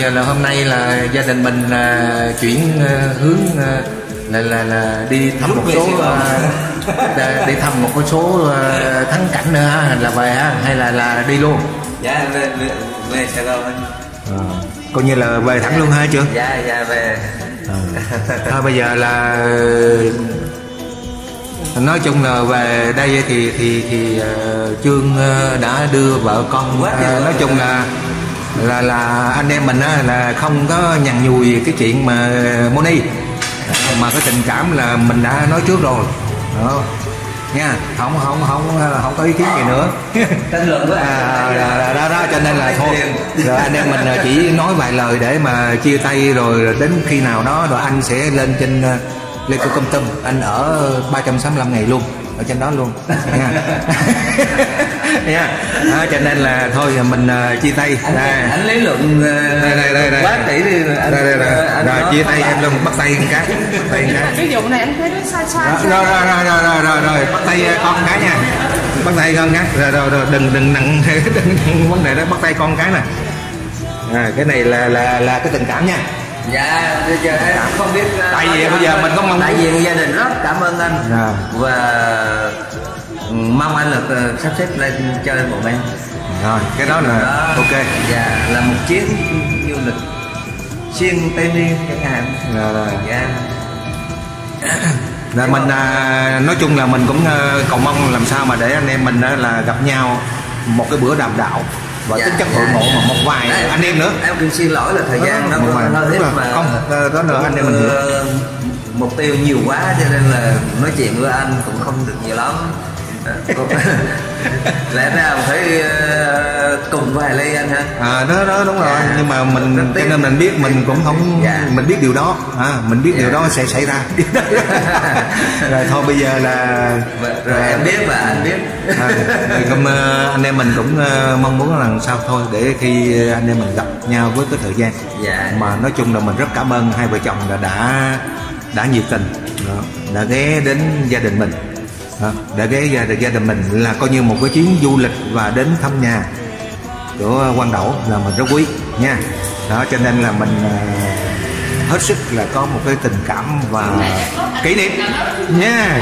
giờ là hôm nay là gia đình mình chuyển hướng là đi thăm một số đi thăm một số thắng cảnh nữa là về hay là đi luôn? Dạ về Sài Gòn anh. Coi như là về thẳng luôn hả chưa? Dạ về. Thôi bây giờ là nói chung là về đây thì Chương đã đưa vợ con nói chung là anh em mình là không có nhằn nhùi cái chuyện mà Moni, mà cái tình cảm là mình đã nói trước rồi đó nha, không có ý kiến gì nữa. Tranh luận với đó cho nên là thôi rồi anh em mình chỉ nói vài lời để mà chia tay, rồi đến khi nào đó rồi anh sẽ lên trên Lê Cô Công Tâm, anh ở 365 ngày luôn ở trên đó luôn nha. Đó, cho nên là thôi mình chia tay. Anh lấy luận quá tỷ đi rồi chia tay em luôn, bắt tay cái Ví dụ này anh thấy nó sai sai. Rồi bắt tay con cái nha, bắt tay con cái rồi đừng nặng đừng vấn đề đó, bắt tay con cái nè. Cái này là cái tình cảm nha. Dạ bây giờ em không biết, tại vì bây giờ mình có mong đại diện gia đình rất cảm ơn anh và mong anh là sắp xếp lên chơi một em. Rồi cái đó là ok. Dạ là một chuyến du lịch xuyên Tây Nguyên chẳng hạn. Dạ. Rồi mình nói chung là mình cũng cầu mong làm sao mà để anh em mình là gặp nhau một cái bữa đàm đạo và tính chất hội ngộ mà một vài anh em nữa. Em cũng xin lỗi là thời gian nó hơi ít mà không đó nữa anh em mình mục tiêu nhiều quá cho nên là nói chuyện với anh cũng không được nhiều lắm. Lẽ ra phải cùng vài ly anh ha. Đó đúng rồi. Nhưng mà mình cho nên mình biết mình cũng không mình biết điều đó mình biết điều đó sẽ xảy ra. Rồi thôi bây giờ là rồi em biết và anh biết. Anh em mình cũng mong muốn là sao thôi để khi anh em mình gặp nhau với cái thời gian mà nói chung là mình rất cảm ơn hai vợ chồng là đã nhiệt tình đã ghé đến gia đình mình, đã ghé gia đình mình là coi như một cái chuyến du lịch và đến thăm nhà của Quang Đẩu là mình rất quý nha. Đó cho nên là mình hết sức là có một cái tình cảm và kỷ niệm nha.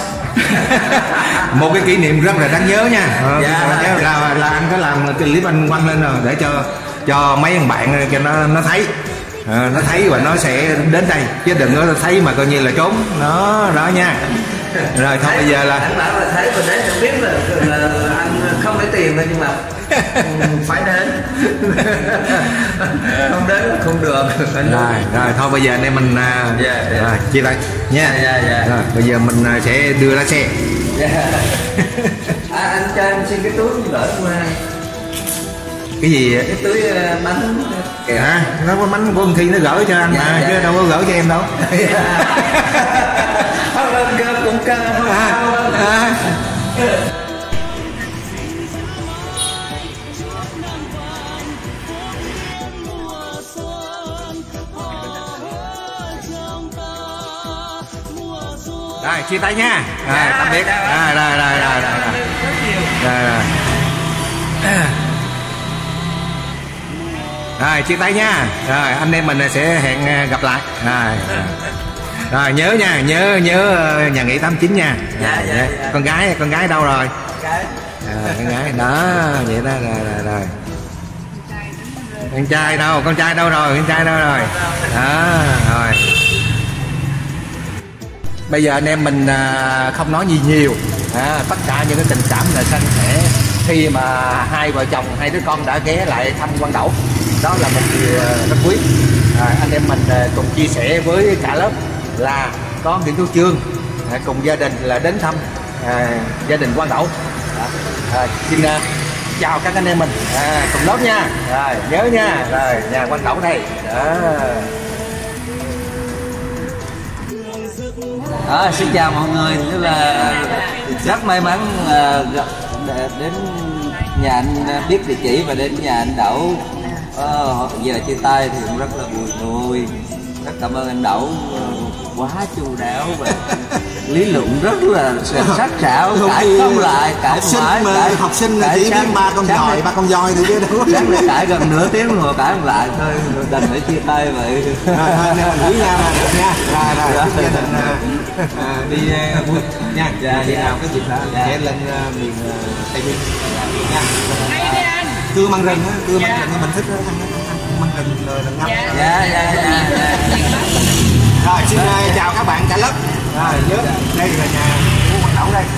Một cái kỷ niệm rất là đáng nhớ nha. Là anh có làm cái clip anh quăng lên rồi để cho mấy thằng bạn cho nó thấy. Nó thấy và nó sẽ đến đây chứ đừng có thấy mà coi như là trốn đó nha. Rồi thôi bây giờ là anh bảo là thấy và đến không biết là anh không lấy tiền thôi nhưng mà phải đến. Không đến không được. Rồi thôi bây giờ anh em mình chia tay nha. Rồi bây giờ mình sẽ đưa ra xe. Anh cho em xin cái túi gửi qua. Cái gì cái túi bánh nó có bánh của Thi nó gửi cho anh mà chứ đâu có gửi cho em đâu. Cũng rồi chia tay nha. Tạm biệt. Rồi chia tay nha. Rồi anh em mình sẽ hẹn gặp lại. Rồi nhớ nha, nhớ nhà nghỉ 89 nha. Con gái đâu rồi? Con gái đó vậy đó rồi. Con trai đâu rồi? Đó rồi. Bây giờ anh em mình không nói gì nhiều, tất cả những cái tình cảm là san sẻ khi mà hai vợ chồng hai đứa con đã ghé lại thăm Quang Đẩu, đó là một điều rất quý. Anh em mình cùng chia sẻ với cả lớp là có những chú Chương cùng gia đình là đến thăm gia đình Quang Đẩu. Xin chào các anh em mình cùng lớp nha. Rồi nhớ nha. Rồi nhà Quang Đẩu đây đó. Xin chào mọi người, tức là rất may mắn đến nhà anh, biết địa chỉ và đến nhà anh Đẩu. Giờ chia tay thì cũng rất là vui. Rất cảm ơn anh Đẩu quá chu đáo và lý luận rất là sắc sảo, cãi không lại, cãi mãi. Học sinh chỉ biết ba con giỏi, ba con voi thôi chứ đâu. Chắc là cãi gần nửa tiếng đồng hồ cãi không lại thôi, đành phải chia tay vậy. Rồi nên mình quý nhau là được nha. Rồi chúc gia đình đi vui nha. Khi nào cái dịp đó sẽ lên miền Tây Nguyên nha. Cưa măng rừng á, cưa măng rừng mình thích ăn măng rừng rồi là ngâm. Dạ. Rồi xin chào các bạn cả lớp. Rồi nhớ đây là nhà của Quang Đậu đây.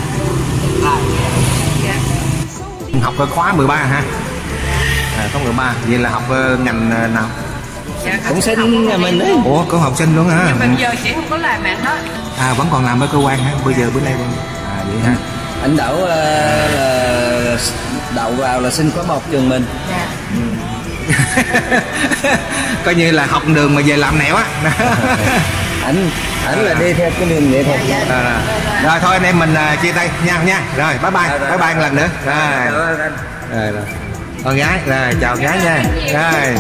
Học khóa 13 ha. Khóa 13 vậy là học ngành nào? Cũng sinh nhà mình đấy. Ủa cũng học sinh luôn hả? Nhưng mà giờ chị không có làm mẹ hết. Vẫn còn làm ở cơ quan ha. Bây giờ bữa nay vậy ha. Anh Đậu đậu vào là sinh khóa 1 trường mình. Coi như là học đường mà về làm nẻo á. Ảnh là đi theo cái đường nghệ thuật. Rồi thôi anh em mình chia tay nhau nha. Rồi bye bye một lần nữa. Rồi. Con gái rồi chào gái nha. Rồi.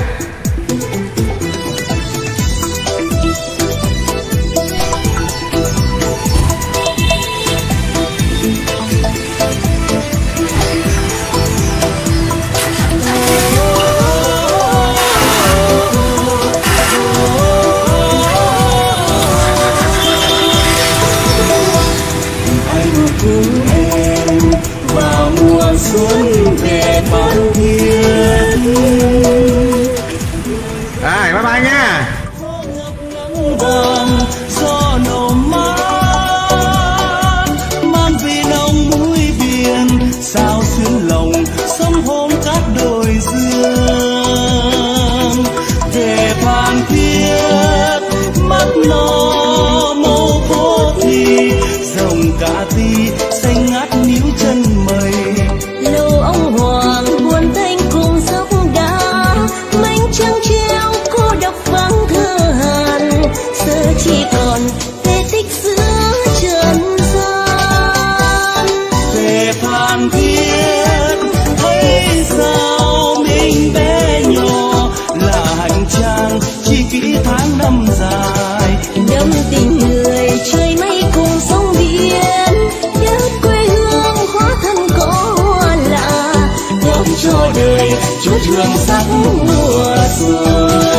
Xuân về Phan Thiết. Rồi bye bye nha. Vàng gió nổ mát mang về nồng mũi biển, sao xuyên lòng sông hôm cát đồi dương. Về Phan Thiết mắt nó màu phố thì dòng Cà Ti xanh ngát níu chân mây. Lầu ông hoàng buồn thanh cùng dốc đá, mảnh trăng treo cô độc vắng thơ hàn, giờ chỉ còn vết tích giữa trần gian. Về Phan Thiết thấy sao mình bé nhỏ, là hành trang chỉ kỹ tháng năm dài. Đậm tình người trời mây cùng sông biển, đất quê hương hóa thân có lạ, góp cho đời chút hương sắc mùa xuân.